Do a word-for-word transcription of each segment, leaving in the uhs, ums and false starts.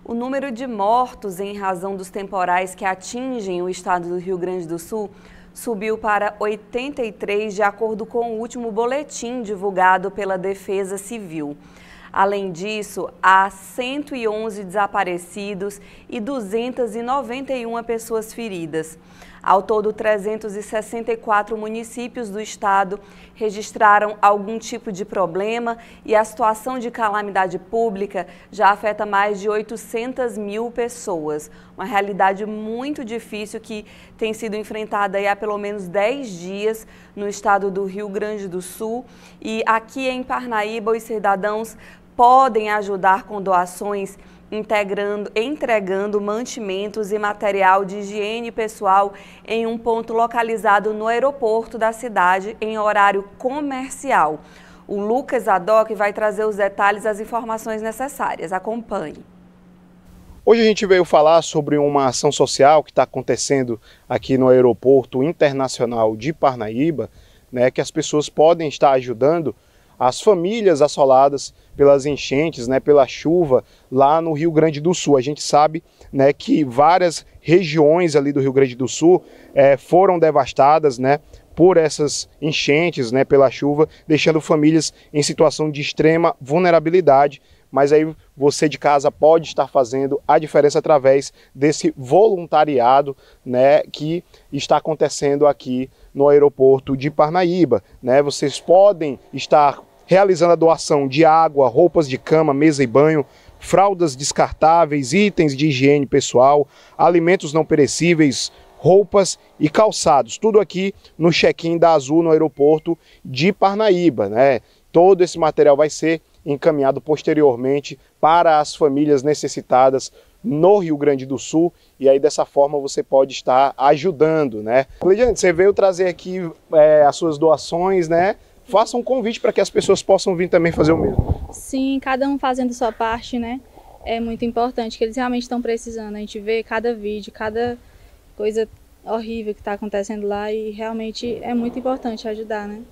O número de mortos em razão dos temporais que atingem o estado do Rio Grande do Sul subiu para oitenta e três, de acordo com o último boletim divulgado pela Defesa Civil. Além disso, há cento e onze desaparecidos e duzentas e noventa e uma pessoas feridas. Ao todo, trezentos e sessenta e quatro municípios do estado registraram algum tipo de problema e a situação de calamidade pública já afeta mais de oitocentas mil pessoas. Uma realidade muito difícil que tem sido enfrentada aí há pelo menos dez dias no estado do Rio Grande do Sul. E aqui em Parnaíba, os cidadãos podem ajudar com doações, integrando, entregando mantimentos e material de higiene pessoal em um ponto localizado no aeroporto da cidade em horário comercial. O Lucas Adoc vai trazer os detalhes, as informações necessárias. Acompanhe. Hoje a gente veio falar sobre uma ação social que está acontecendo aqui no Aeroporto Internacional de Parnaíba, né, que as pessoas podem estar ajudando as famílias assoladas pelas enchentes, né, pela chuva lá no Rio Grande do Sul. A gente sabe, né, que várias regiões ali do Rio Grande do Sul é, foram devastadas, né, por essas enchentes, né, pela chuva, deixando famílias em situação de extrema vulnerabilidade. Mas aí você de casa pode estar fazendo a diferença através desse voluntariado, né, que está acontecendo aqui no aeroporto de Parnaíba, né? Vocês podem estar realizando a doação de água, roupas de cama, mesa e banho, fraldas descartáveis, itens de higiene pessoal, alimentos não perecíveis, roupas e calçados. Tudo aqui no check-in da Azul no aeroporto de Parnaíba, né? Todo esse material vai ser encaminhado posteriormente para as famílias necessitadas no Rio Grande do Sul, e aí dessa forma você pode estar ajudando, né? Cleidiane, você veio trazer aqui é, as suas doações, né? Faça um convite para que as pessoas possam vir também fazer o mesmo. Sim, cada um fazendo sua parte, né? É muito importante, que eles realmente estão precisando. A gente vê cada vídeo, cada coisa horrível que está acontecendo lá e realmente é muito importante ajudar, né?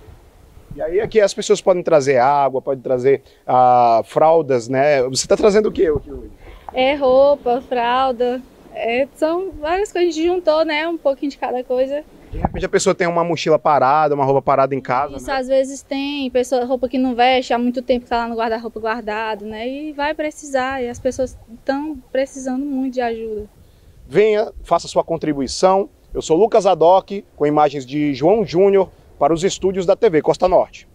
E aí aqui as pessoas podem trazer água, podem trazer ah, fraldas, né? Você está trazendo o que aqui hoje? É roupa, fralda, é, são várias coisas. A gente juntou, né? Um pouquinho de cada coisa. De repente a pessoa tem uma mochila parada, uma roupa parada em casa. Isso, né? Às vezes tem pessoa, roupa que não veste, há muito tempo que está lá no guarda-roupa guardado, né? E vai precisar, e as pessoas estão precisando muito de ajuda. Venha, faça sua contribuição. Eu sou Lucas Adoc, com imagens de João Júnior, para os estúdios da T V Costa Norte.